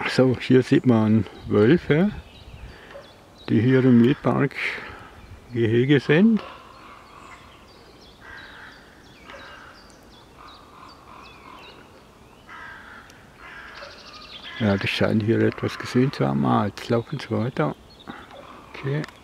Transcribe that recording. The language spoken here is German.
So, hier sieht man Wölfe, die hier im Wildpark Gehege sind. Ja, die scheinen hier etwas gesehen zu haben. Ah, jetzt laufen sie weiter. Okay.